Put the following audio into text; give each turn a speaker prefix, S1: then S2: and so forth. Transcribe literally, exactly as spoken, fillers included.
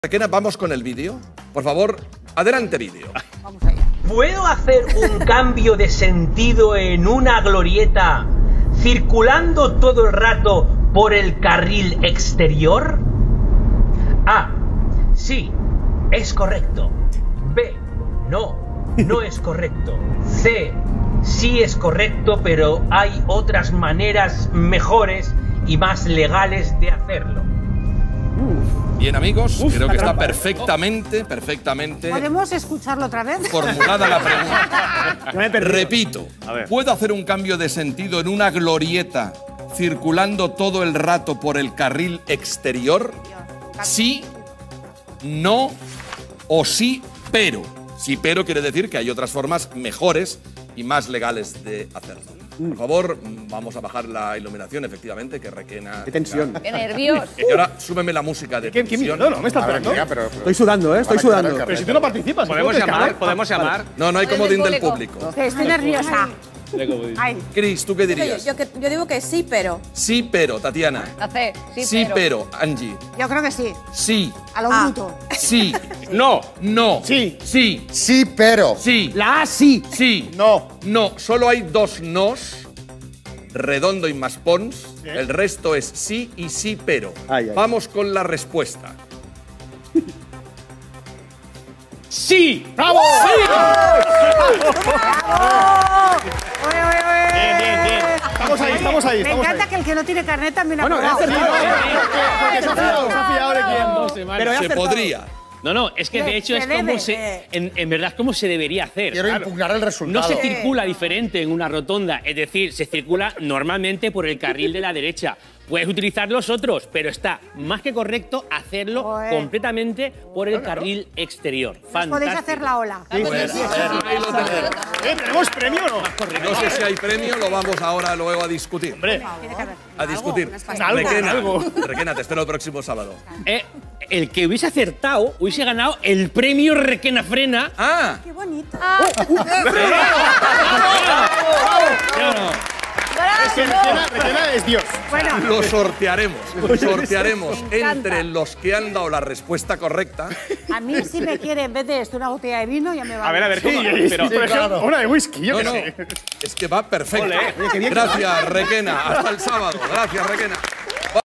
S1: Requena, vamos con el vídeo. Por favor, adelante vídeo.
S2: Vamos allá.
S3: ¿Puedo hacer un cambio de sentido en una glorieta circulando todo el rato por el carril exterior? A. Sí, es correcto. B. No, no es correcto. C. Sí es correcto, pero hay otras maneras mejores y más legales de hacerlo.
S1: Bien, amigos,
S2: Uf,
S1: creo que está
S2: trampa.
S1: perfectamente, perfectamente
S2: ¿Podemos escucharlo otra vez?
S1: formulada la pregunta.
S4: Me he perdido.
S1: Repito,
S4: A ver.
S1: ¿puedo hacer un cambio de sentido en una glorieta circulando todo el rato por el carril exterior? Sí, no o sí, pero. Sí, pero quiere decir que hay otras formas mejores y más legales de hacerlo. Por favor, vamos a bajar la iluminación, efectivamente, que Requena...
S4: Qué tensión.
S5: Qué nervios.
S1: Y ahora súbeme la música de
S4: ¿Qué, qué
S1: tensión.
S4: miedo? ¿No me estás
S6: A ver,
S4: esperando?
S6: mira, pero, pero-
S4: Estoy sudando, ¿eh? Estoy
S6: Para quitar el
S4: sudando.
S6: carnet.
S4: Pero si tú no participas,
S7: Podemos
S4: ¿puedes
S7: llamar,
S4: escapar?
S7: podemos llamar.
S1: No, no hay
S5: Del
S1: comodín del
S5: público.
S1: público.
S2: Estoy nerviosa. Ay,
S1: Cris, ¿tú qué
S8: Yo,
S1: dirías?
S8: yo que- yo digo que sí, pero.
S1: Sí, pero, Tatiana.
S5: La C, sí,
S1: Sí,
S5: pero.
S1: pero, Angie.
S2: yo creo que sí.
S1: Sí,
S2: A lo
S8: Ah.
S2: bruto.
S1: sí,
S7: No.
S1: no.
S4: Sí.
S1: Sí,
S6: Sí, pero.
S1: sí.
S4: La A sí.
S1: Sí.
S6: No.
S1: No, solo hay dos nos. Redondo y más pons. El resto es sí y sí, pero.
S4: Ay, ay.
S1: Vamos con la respuesta.
S7: ¡Sí!
S4: ¡Bravo!
S2: Oye, oye, oye.
S4: Bien, bien, bien. Estamos ahí, estamos ahí,
S2: Me
S4: estamos
S2: encanta
S4: ahí.
S2: que el que no tiene carnet también ha
S4: Bueno, he
S2: probado.
S4: acertado. Porque se ha fiado, se ha fiado de quién. Pero he
S1: Se
S4: acertado.
S1: podría.
S7: No, no, es que
S2: Se-
S7: de hecho
S2: se
S7: es como
S2: debe.
S7: se. En, en verdad es como se debería hacer.
S6: Quiero
S7: Claro.
S6: impugnar el resultado.
S7: No se circula diferente en una rotonda, es decir, se circula normalmente por el carril de la derecha. Puedes utilizar los otros, pero está más que correcto hacerlo
S2: Joder.
S7: completamente por el carril exterior.
S2: Os
S7: Fantástico.
S2: podéis hacer la ola.
S1: Bueno, ahí lo tenemos.
S4: ¿Eh? ¿Tenemos premio o no?
S1: No sé si hay premio, lo vamos ahora luego a discutir.
S4: Hombre,
S2: Tiene que haber.
S1: A discutir.
S8: unas pastillas.
S1: Requena,
S4: Algo.
S1: Requena, te espero el próximo sábado.
S7: Eh, el que hubiese acertado hubiese ganado el premio Requena Frena.
S1: ¡Ah!
S8: Qué bonito.
S4: es que Requena, Requena es Dios.
S2: Bueno,
S1: Lo sortearemos. Sortearemos
S2: Me encanta.
S1: entre los que han dado la respuesta correcta.
S2: a mí si me quiere en vez de esto una botella de vino ya me va.
S7: A ver, a ver, ¿cómo?
S4: Sí,
S7: Pero,
S4: por ejemplo, una de whisky, yo
S1: No,
S4: qué
S1: no.
S4: sé.
S1: Es que va perfecto.
S7: Ole.
S4: Oye, qué bien que
S1: Gracias, Requena. Hasta el sábado. Gracias, Requena.